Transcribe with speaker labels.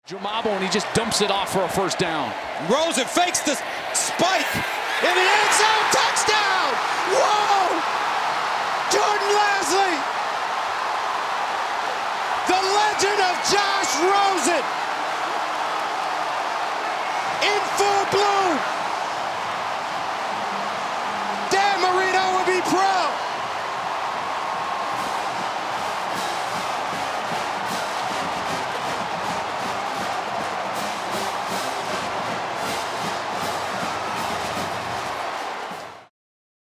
Speaker 1: Jamabo, and he just dumps it off for a first down.
Speaker 2: Rosen fakes the spike in the end zone. Touchdown! Whoa! Jordan Lasley! The legend of Josh Rosen in full bloom.